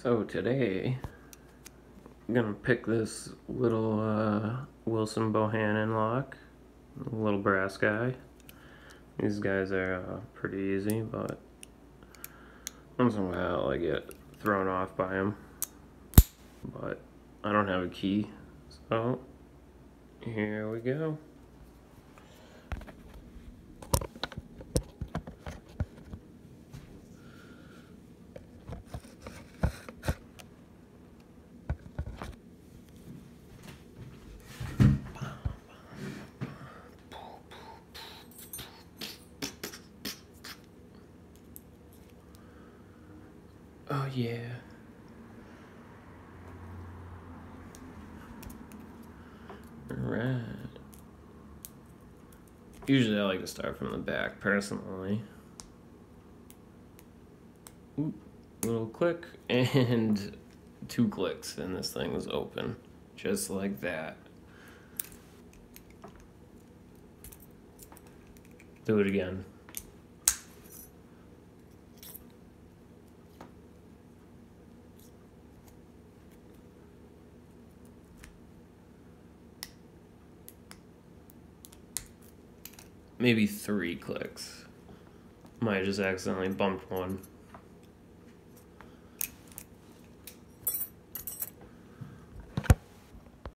So today, I'm gonna pick this little Wilson Bohannan lock, little brass guy. These guys are pretty easy, but once in a while I get thrown off by them. But I don't have a key, so here we go. Oh yeah. Alright. Usually I like to start from the back, personally. Oop, little click, and 2 clicks, and this thing is open. Just like that. Do it again. Maybe 3 clicks. Might have just accidentally bumped one.